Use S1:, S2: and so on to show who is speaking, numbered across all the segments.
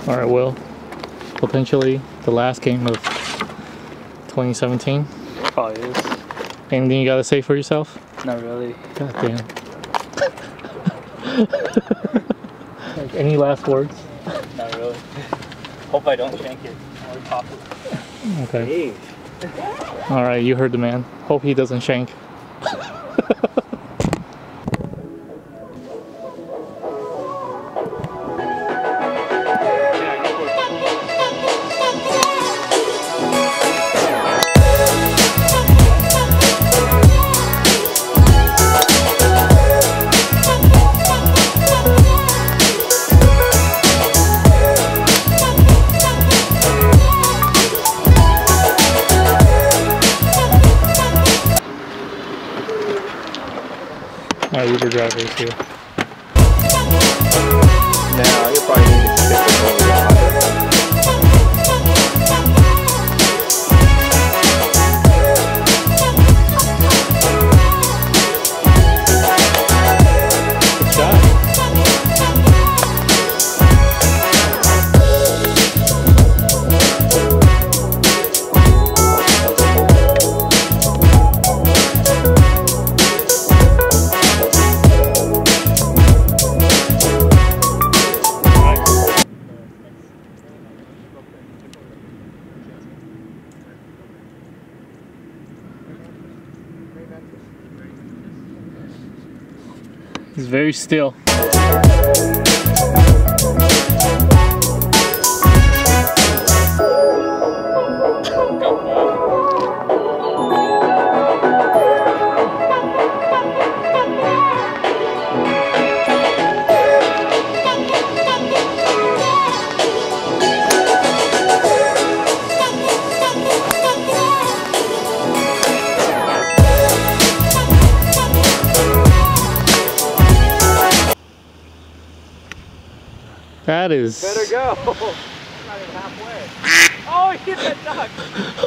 S1: or it will. Potentially the last game of 2017.
S2: Probably is.
S1: Anything you gotta say for yourself?
S2: Not really.
S1: God damn. Like, any last words?
S2: Not really. Hope I don't shank it or pop it.
S1: Okay. Hey. Alright, you heard the man. Hope he doesn't shank. My Uber driver is here.
S3: Now, you'll probably need to stick with over yonder.
S1: Good shot. He's very still. That is...
S3: Better go! Not even halfway. Oh, he hit that duck!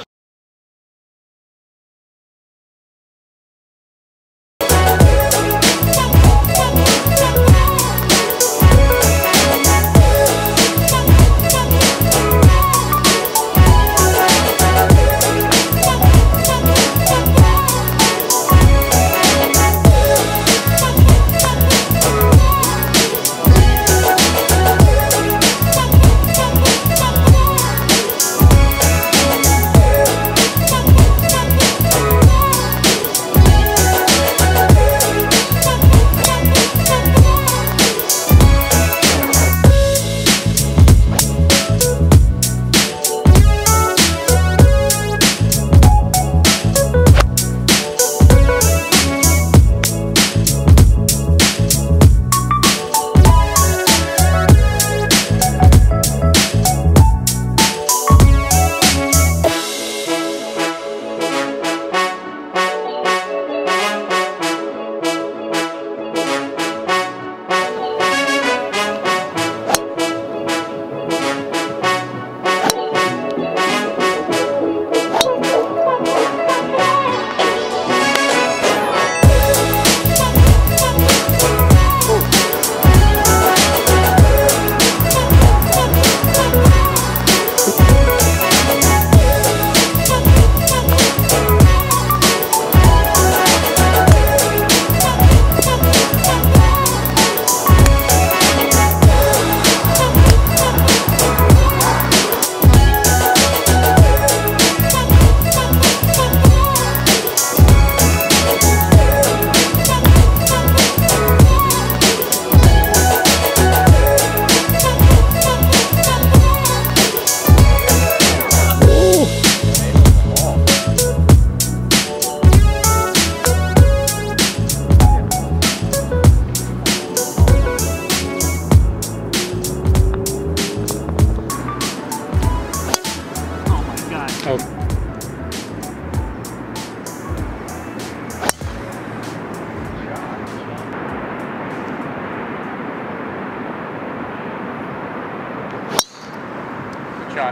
S3: shot.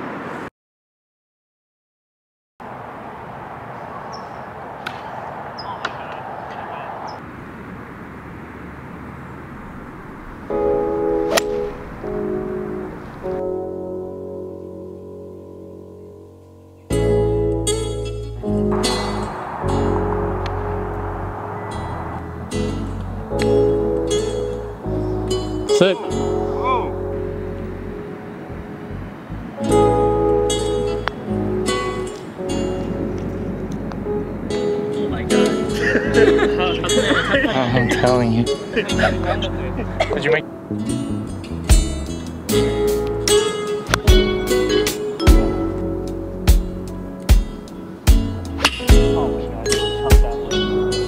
S1: Sit.
S3: Oh.
S2: Oh my god.
S1: I'm telling you. Did you make?
S2: Oh my god, how tough that was.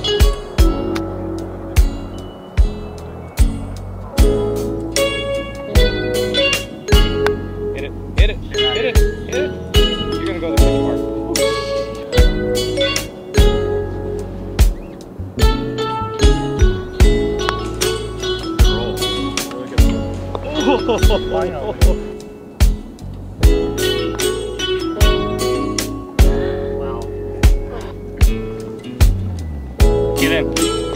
S3: Hit it, hit it, hit it, hit it. You're gonna go the pitch mark.
S2: Wow.
S3: Get in.